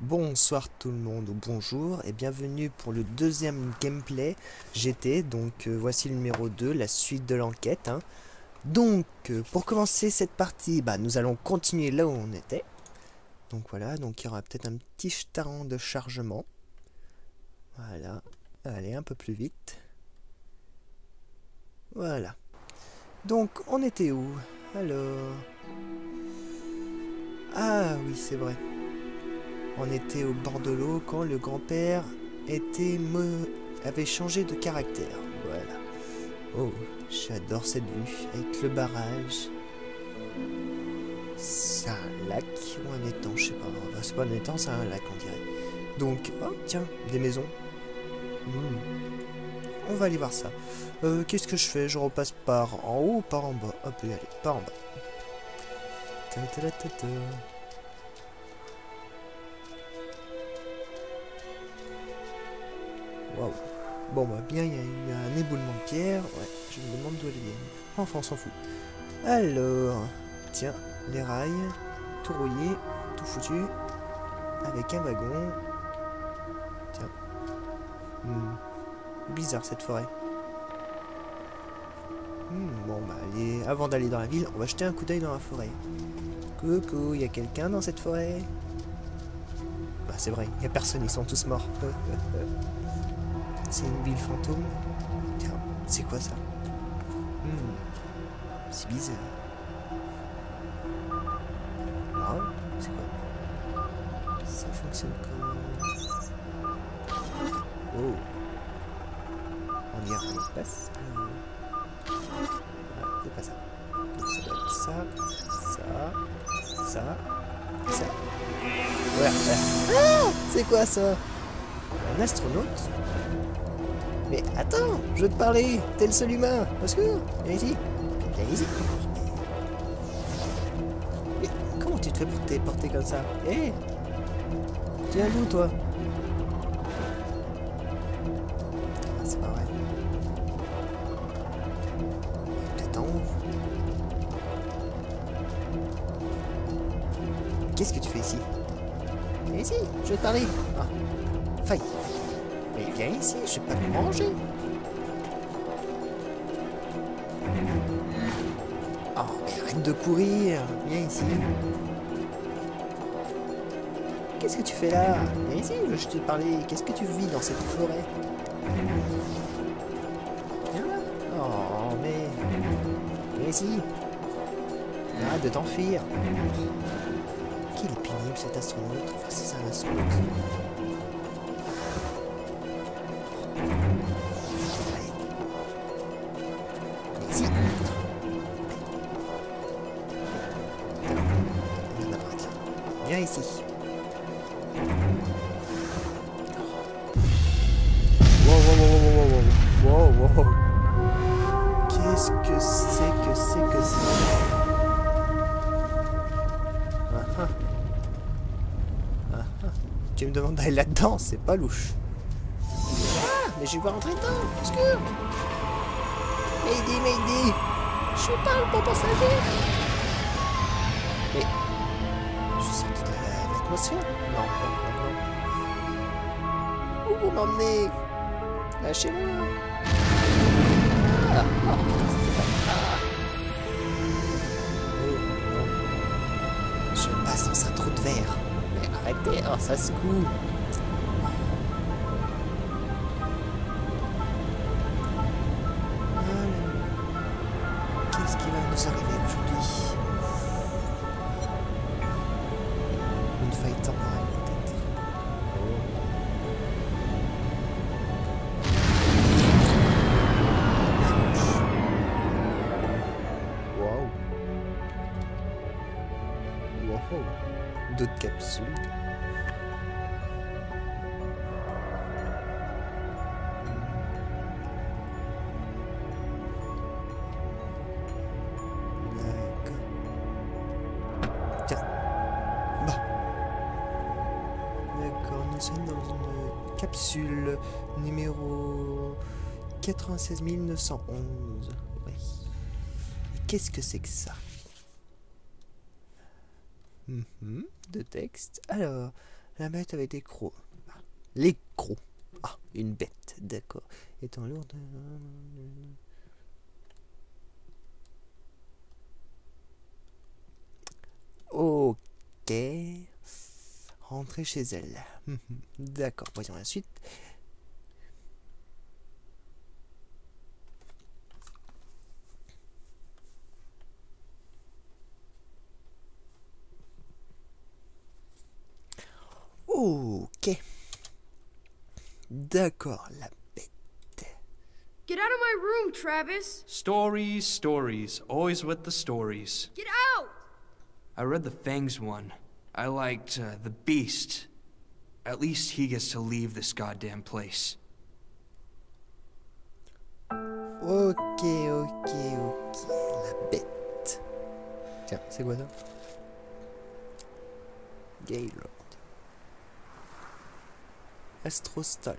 Bonsoir tout le monde, ou bonjour, et bienvenue pour le deuxième gameplay GT. Donc voici le numéro 2, la suite de l'enquête. Donc pour commencer cette partie, nous allons continuer là où on était. Donc voilà, donc il y aura peut-être un petit temps de chargement. Voilà, allez un peu plus vite. Voilà. Donc on était où? Alors... Ah oui, c'est vrai. On était au bord de l'eau quand le grand-père avait changé de caractère. Voilà. Oh, j'adore cette vue avec le barrage. C'est un lac ou un étang, je sais pas. Enfin, c'est pas un étang, c'est un lac, on dirait. Donc, oh tiens, des maisons. On va aller voir ça. Qu'est-ce que je fais? Je repasse par en haut ou par en bas? Hop, allez, par en bas. Ta -ta -ta -ta -ta. Waouh. Bon, bien, il y a eu un éboulement de pierre. Ouais, je me demande d'où elle vient. Enfin, on s'en fout. Alors, tiens, les rails, tout rouillé, tout foutu, avec un wagon. Tiens. Bizarre cette forêt. Bon, allez, avant d'aller dans la ville, on va jeter un coup d'œil dans la forêt. Coucou, il y a quelqu'un dans cette forêt? Bah, c'est vrai, il n'y a personne, ils sont tous morts. C'est une ville fantôme. Tiens, c'est quoi ça? C'est bizarre. Wow, c'est quoi? Ça fonctionne comment? Oh. On y a un espace. C'est pas ça. Donc ça doit être ça. Voilà. Ah, c'est quoi ça? Un astronaute? Mais attends, je veux te parler. T'es le seul humain. Au secours. Viens ici. Viens ici. Mais comment tu te fais pour te téléporter comme ça? Hé, tu viens d'où toi? Ah, c'est pas vrai. Peut-être en haut. Qu'est-ce que tu fais ici? Viens ici, je vais te parler. Ah, faille. Mais viens ici, je vais pas te manger. Oh, arrête de courir. Viens ici. Qu'est-ce que tu fais là? Viens ici, je veux te parler. Qu'est-ce que tu vis dans cette forêt? Viens là. Oh, mais... Viens ici. Arrête de t'enfuir. Qu'il est pénible cet astronaute. Enfin, c'est ça un astronaute. Ici. Viens ici. Wow. Qu'est-ce que c'est que ça? Tu me demandes d'aller là-dedans, c'est pas louche. Ah, mais je vais pas rentrer dedans, au secours. Mayday. Je suis pas le bon passager. Mais... je suis sorti de l'atmosphère? Non. Où vous m'emmenez? Lâchez-moi. Je passe dans un trou de verre. Mais arrêtez, oh, ça se coule. Qu'est-ce qui va nous arriver aujourd'hui? Une faille temporelle peut-être. Wow. D'autres capsules. D'accord. Tiens. Bon. D'accord, nous sommes dans une capsule numéro 96 911. Oui. Et qu'est-ce que c'est que ça? De texte. Alors, La bête avec des crocs. Ah, les crocs. Ah, une bête, d'accord. Étant lourde. Ok. Rentrer chez elle. D'accord, voyons la suite. Ok. D'accord, la bête. Get out of my room, Travis! Stories, stories, always with the stories. Get out! I read the Fangs one. I liked the Beast. At least he gets to leave this goddamn place. Ok. La bête. Tiens, c'est quoi ça? Gaylord. Astrostal.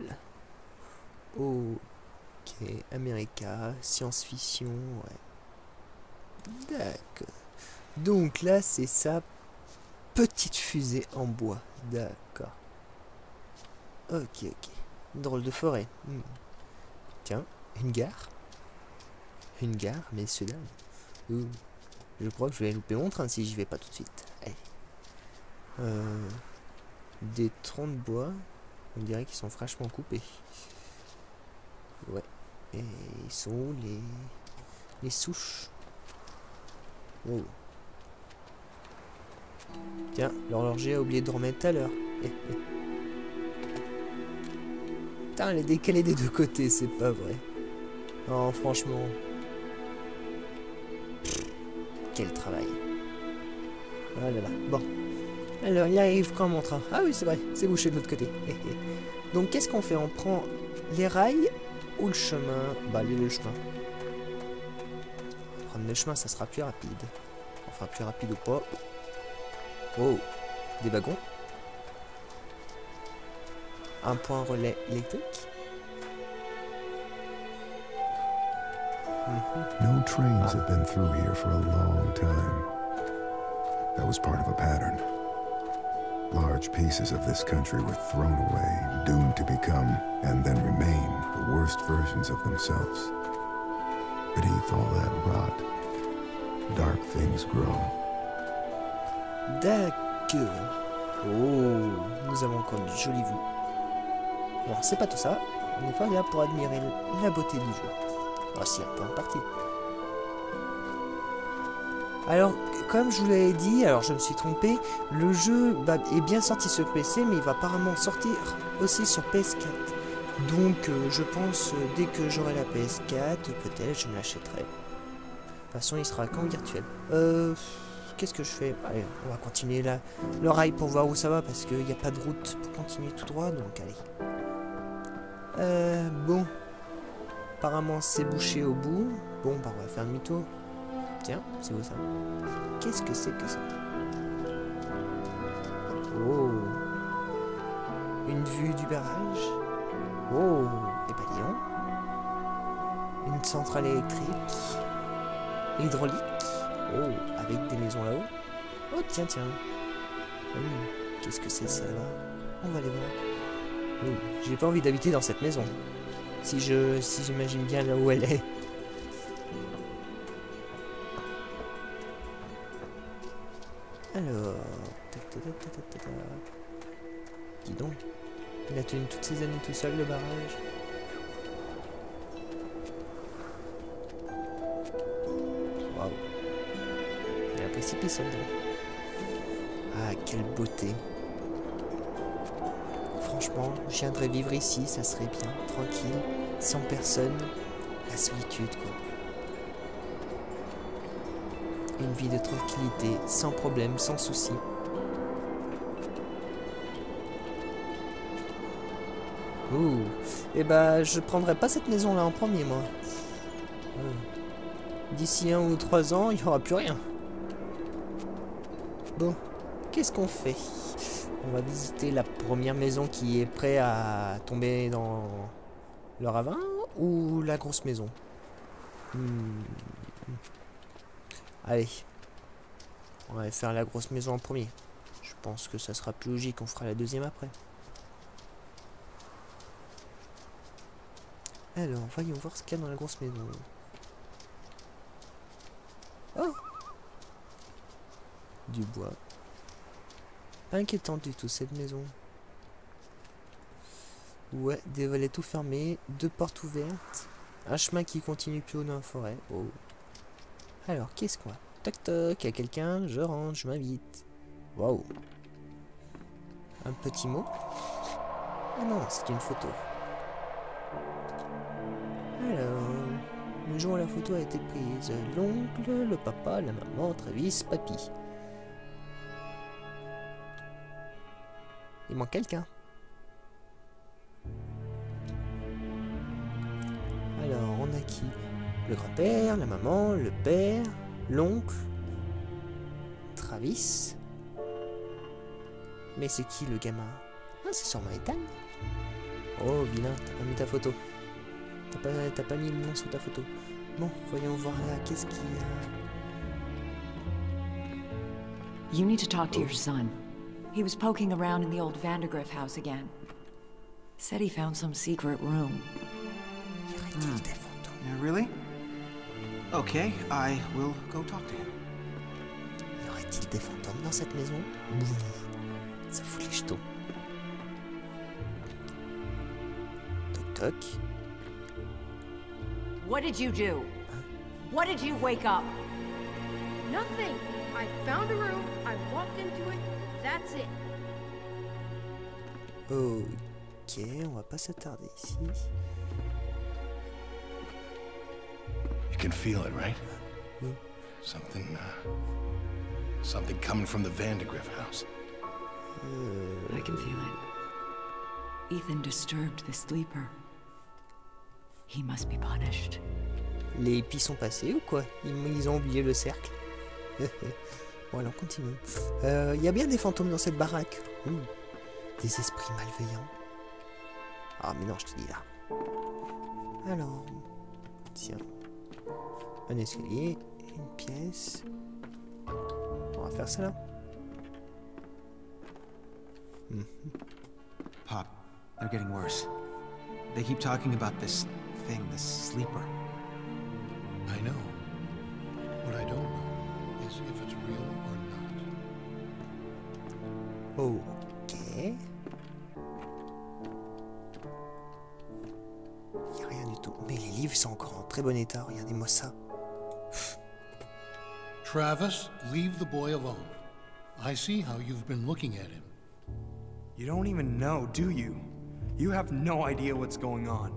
Ok. America. Science-fiction. Ouais. D'accord. Donc là, c'est sa petite fusée en bois. D'accord. Ok. Drôle de forêt. Tiens, une gare. Une gare, messieurs dames. Je crois que je vais louper mon train si j'y vais pas tout de suite. Allez. Des troncs de bois. On dirait qu'ils sont fraîchement coupés. Ouais. Et ils sont où les souches? Oh. Tiens, l'horloger a oublié de remettre tout à l'heure. Putain, elle est décalée des deux côtés, c'est pas vrai. Non, franchement. Quel travail. Oh là là. Bon. Alors, il arrive quand mon train? Ah oui, c'est vrai, c'est bouché de l'autre côté. Donc, qu'est-ce qu'on fait? On prend les rails ou le chemin? Bah, le chemin. Prendre le chemin, ça sera plus rapide. Enfin, plus rapide ou pas. Oh, des wagons. Un point relais électrique. No trains have been through here for a long time. That was part of a pattern. Large pieces of this country were thrown away, doomed to become, and then remain, the worst versions of themselves. Beneath all that rot, dark things grow. D'accord. Oh, nous avons encore de jolies vues. Alors, c'est pas tout ça. On n'est pas là pour admirer la beauté du jeu. Ah si, un peu en partie. Alors, comme je vous l'avais dit, alors je me suis trompé, le jeu est bien sorti sur PC, mais il va apparemment sortir aussi sur PS4. Donc, je pense, dès que j'aurai la PS4, peut-être je me l'achèterai. De toute façon, il sera qu'en virtuel. Qu'est-ce que je fais? Allez, on va continuer là, le rail pour voir où ça va, parce qu'il n'y a pas de route pour continuer tout droit, donc allez. Bon. Apparemment, c'est bouché au bout. Bon, bah, on va faire demi-tour. Tiens, c'est où ça? Qu'est-ce que c'est que ça? Oh. Une vue du barrage. Oh. Et bah, dis donc. Une centrale électrique. Hydraulique. Oh, avec des maisons là-haut. Oh, tiens. Qu'est-ce que c'est ça là? On va aller voir. Oh, j'ai pas envie d'habiter dans cette maison. Si j'imagine bien là où elle est. Alors... Dis donc. Il a tenu toutes ces années tout seul le barrage. Waouh. Il y a un précipice là-dedans. Ah, quelle beauté. Franchement, je viendrais vivre ici, ça serait bien, tranquille, sans personne, la solitude quoi. Une vie de tranquillité, sans problème, sans soucis. Ouh, et bah je prendrais pas cette maison là en premier moi. D'ici 1 ou 3 ans, il n'y aura plus rien. Bon, qu'est-ce qu'on fait? On va visiter la première maison qui est prête à tomber dans le ravin ou la grosse maison? Allez. On va faire la grosse maison en premier. Je pense que ça sera plus logique, on fera la deuxième après. Alors, voyons voir ce qu'il y a dans la grosse maison. Oh! Du bois. Pas inquiétante du tout cette maison. Ouais, des volets tout fermés, 2 portes ouvertes, un chemin qui continue plus haut dans la forêt. Oh. Alors, qu'est-ce qu'on a? Toc toc, y a quelqu'un? Je rentre, je m'invite. Waouh. Un petit mot? Ah non, c'est une photo. Alors, le jour où la photo a été prise, l'oncle, le papa, la maman, Travis, papy. Il manque quelqu'un. Alors, on a qui? Le grand-père, la maman, le père, l'oncle, Travis. Mais c'est qui le gamin? Ah, c'est sûrement Ethan. Oh, vilain, t'as pas mis ta photo. T'as pas mis le nom sur ta photo. Bon, voyons voir là, qu'est-ce qu'il y a? You need to talk to your son. He was poking around in the old Vandergriff house again. Said he found some secret room. Y aurait-il des fantômes? Yeah, really? Okay, I will go talk to him. Y aurait-il des fantômes dans cette maison? Ça fout les jetons. Toc toc. What did you do? What did you wake up? Nothing. I found a room, I walked into it, that's it. Ok, on va pas s'attarder ici. You can feel it, right? Oui. Something coming from the Vandergriff house. I can feel it. Ethan disturbed the sleeper. He must be punished. Les hippies sont passés ou quoi? Ils ont oublié le cercle. Bon alors continue. Y a bien des fantômes dans cette baraque. Des esprits malveillants. Ah mais non, je te dis là. Alors, tiens. Un escalier, une pièce. On va faire ça là. Pop, they're getting worse. They keep talking about this thing, this sleeper. I know. What I don't know is if it's real or not. Ok. Y a rien du tout. Mais les livres sont encore en très bon état. Regardez-moi ça. Travis, leave the boy alone. I see how you've been looking at him. You don't even know, do you? You have no idea what's going on.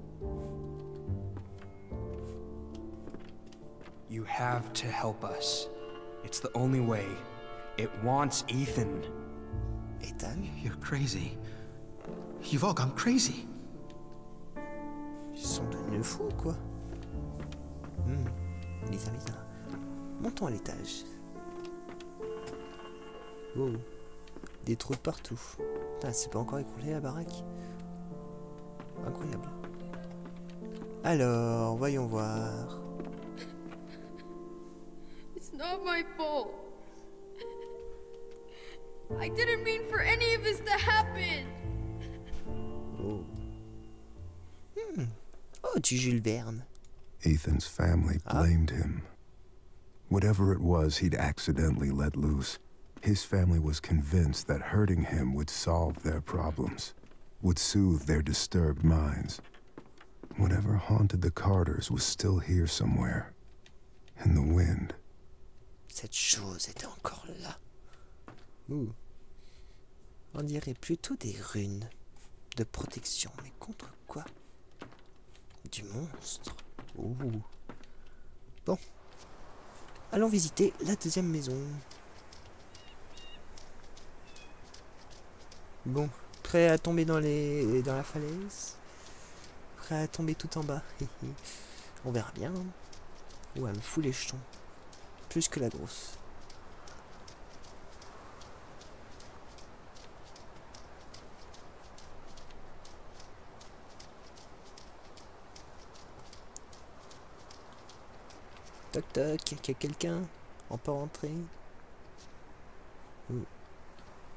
You have to help us. It's the only way. It wants Ethan. Ethan? You're crazy. You've all gone crazy. Ils sont devenus fous, quoi. Bizarre, bizarre. Montons à l'étage. Oh. Des trous de partout. Putain, c'est pas encore écroulé la baraque. Incroyable. Alors, voyons voir. It's not my fault. I didn't mean for any of this to happen. Oh. Oh, du Jules Verne. Ethan's family blamed him. Whatever it was he'd accidentally let loose, his family was convinced that hurting him would solve their problems, would soothe their disturbed minds. Whatever haunted the Carters was still here somewhere, in the wind. Cette chose était encore là. On dirait plutôt des runes de protection, mais contre quoi? Du monstre. Bon. Allons visiter la deuxième maison. Bon, prêt à tomber dans la falaise? Prêt à tomber tout en bas? On verra bien. Ouais, elle me fout les jetons. Plus que la grosse. Toc toc, y a quelqu'un? On peut rentrer?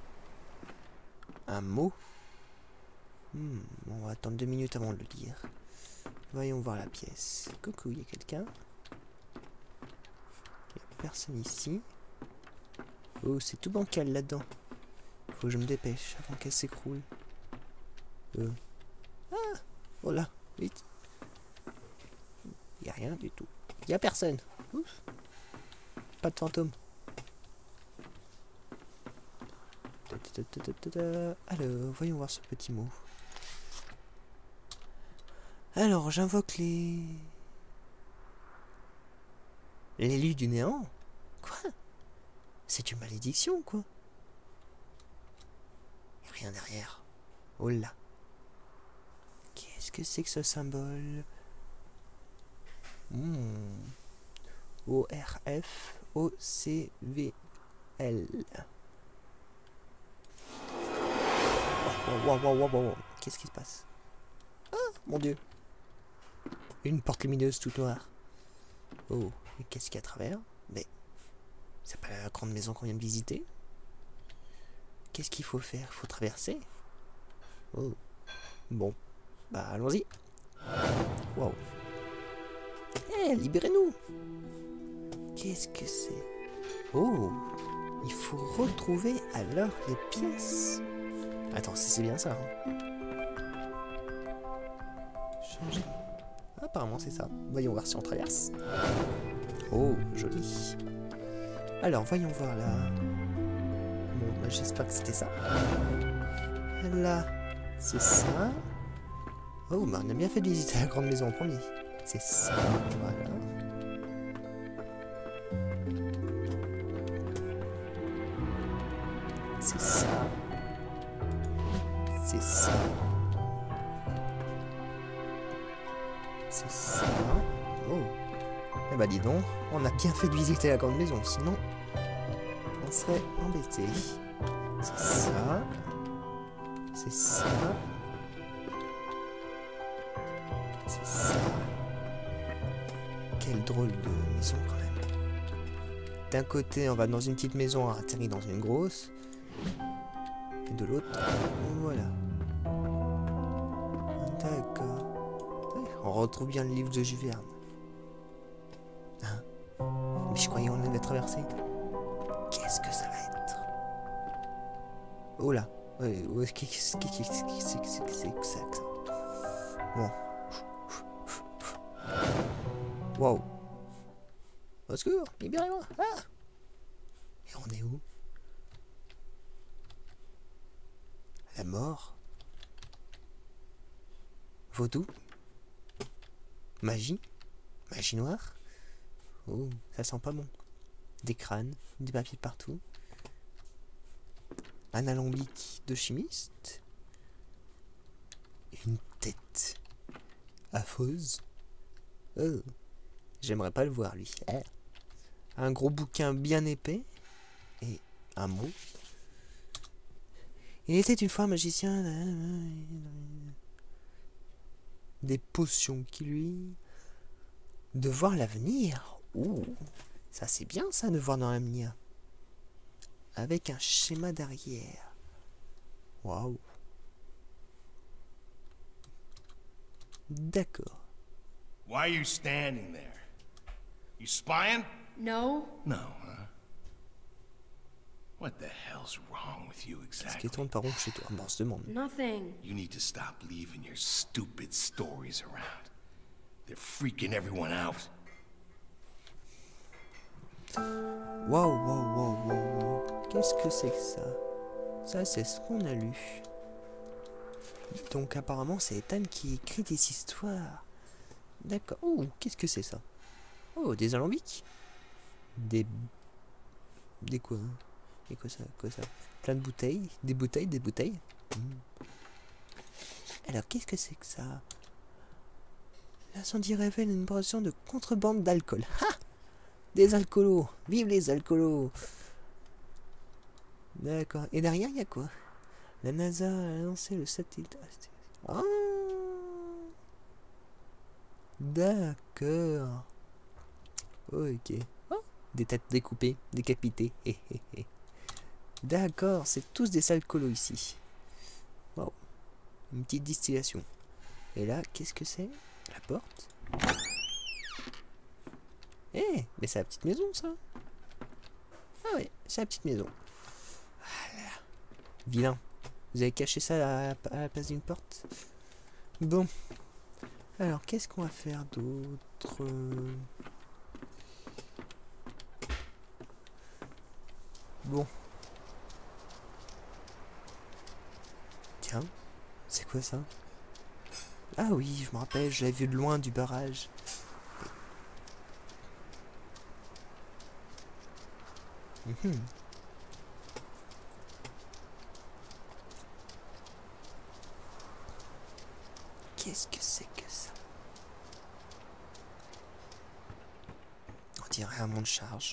Un mot. On va attendre 2 minutes avant de le lire. Voyons voir la pièce. Coucou, il y a quelqu'un? Il n'y a personne ici. Oh, c'est tout bancal là-dedans. Faut que je me dépêche avant qu'elle s'écroule. Ah! Oh là, vite. Il n'y a rien du tout. Il n'y a personne. Ouf. Pas de fantôme. Alors, voyons voir ce petit mot. Alors, j'invoque l'élu du néant? Quoi? C'est une malédiction, quoi. Il n'y a rien derrière. Oh là. Qu'est-ce que c'est que ce symbole? O-R-F-O-C-V-L. Wow. Qu'est-ce qui se passe? Ah, mon Dieu. Une porte lumineuse toute noire. Oh, et qu'est-ce qu'il y a à travers? Mais c'est pas la grande maison qu'on vient de visiter? Qu'est-ce qu'il faut faire? Il faut traverser? Oh. Bon, bah allons-y. Wow. Eh, libérez-nous! Qu'est-ce que c'est? Oh, il faut retrouver alors les pièces. Attends, c'est bien ça. Changer. Apparemment c'est ça. Voyons voir si on traverse. Oh, joli. Alors, voyons voir là. Bon, bah, j'espère que c'était ça. Là, c'est ça. Oh, bah on a bien fait de visiter la grande maison en premier. C'est ça, voilà. C'est ça. C'est ça. C'est ça. Oh. Eh bah dis donc, on a bien fait de visiter la grande maison, sinon on serait embêté. C'est ça. C'est ça. C'est ça. Quelle drôle de maison quand même. D'un côté, on va dans une petite maison, on atterrit dans une grosse. Et de l'autre, voilà. D'accord. Ouais, on retrouve bien le livre de Jules Verne. Hein? Mais je croyais qu'on avait traversé. Qu'est-ce que ça va être? Oh là. Qu'est-ce que c'est que ça? Bon. Wow. Au secours, libérez-moi. Ah! Et on est où? La mort? Vaudou? Magie? Magie noire? Oh, ça sent pas bon. Des crânes, des papiers partout. Un alambic de chimiste? Une tête affreuse? Oh, j'aimerais pas le voir lui. Un gros bouquin bien épais et un mot. Il était une fois un magicien. Des potions qui lui... De voir l'avenir. Ouh, ça c'est bien ça de voir dans l'avenir. Avec un schéma derrière. Waouh. D'accord. Why are you standing there? You spying? No. No, huh? What the hell's wrong with you Qu'est-ce qui exactly? tourne par rond chez toi? Bon, on se demande. Nothing. You need to stop leaving your stupid stories around. They're freaking everyone out. Wow. Qu'est-ce que c'est que ça? Ça, c'est ce qu'on a lu. Donc, apparemment, c'est Ethan qui écrit des histoires. D'accord. Oh, qu'est-ce que c'est ça? Oh, des alambics? Des quoi? Et quoi ça? Plein de bouteilles? Des bouteilles? Alors, qu'est-ce que c'est que ça? L'incendie révèle une portion de contrebande d'alcool. Ha! Des alcoolos! Vive les alcoolos! D'accord. Et derrière, il y a quoi? La NASA a lancé le satellite. Ah! D'accord. Ok. Oh, des têtes découpées, décapitées. D'accord, c'est tous des alcoolos ici. Une petite distillation. Et là, qu'est-ce que c'est? La porte? Eh, mais c'est la petite maison, ça. Ah ouais, c'est la petite maison. Voilà. Vilain. Vous avez caché ça à la place d'une porte? Bon. Alors, qu'est-ce qu'on va faire d'autre? Bon. Tiens, c'est quoi ça? Ah oui, je me rappelle, je l'avais vu de loin du barrage. Mhm. Qu'est-ce que c'est que ça? On dirait un monte-charge.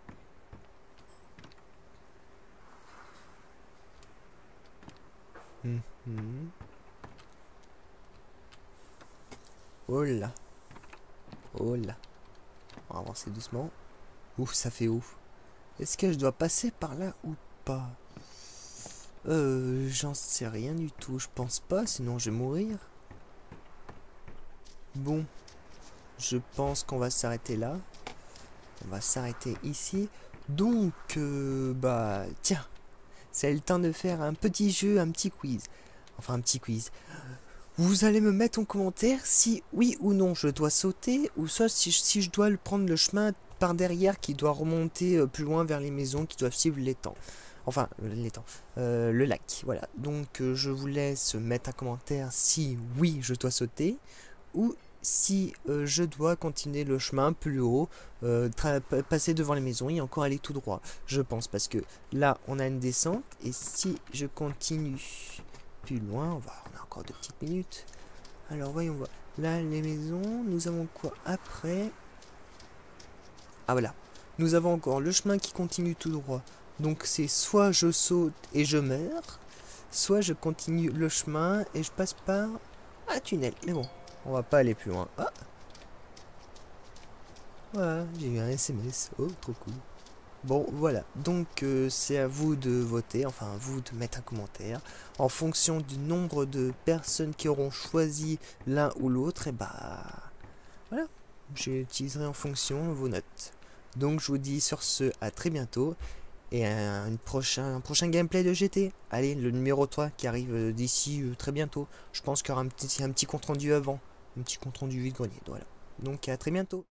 Oh là. Oh là. On va avancer doucement. Ouf, ça fait ouf. Est-ce que je dois passer par là ou pas? J'en sais rien du tout. Je pense pas, sinon je vais mourir. Bon. Je pense qu'on va s'arrêter là. On va s'arrêter ici. Donc, bah, tiens. C'est le temps de faire un petit jeu, un petit quiz. Enfin, un petit quiz. Vous allez me mettre en commentaire si oui ou non je dois sauter, ou soit si je dois prendre le chemin par derrière qui doit remonter plus loin vers les maisons qui doivent suivre l'étang. Enfin, l'étang. Le lac. Voilà. Donc, je vous laisse mettre un commentaire si oui je dois sauter, ou si je dois continuer le chemin plus haut, passer devant les maisons et encore aller tout droit. Je pense, parce que là, on a une descente, et si je continue plus loin, on a encore 2 petites minutes. Alors, voyons voir. Là, les maisons, nous avons quoi après? Ah, voilà. Nous avons encore le chemin qui continue tout droit. Donc, c'est soit je saute et je meurs, soit je continue le chemin et je passe par un tunnel. Mais bon. On va pas aller plus loin. Ah, voilà, j'ai eu un SMS. Oh, trop cool. Bon, voilà. Donc, c'est à vous de voter. Enfin, à vous de mettre un commentaire. En fonction du nombre de personnes qui auront choisi l'un ou l'autre, et bah... voilà. J'utiliserai en fonction vos notes. Donc, je vous dis sur ce, à très bientôt. Et un prochain gameplay de GT. Allez, le numéro 3 qui arrive d'ici très bientôt. Je pense qu'il y aura un petit compte rendu avant. Un petit compte rendu vide-grenier, voilà. Donc à très bientôt.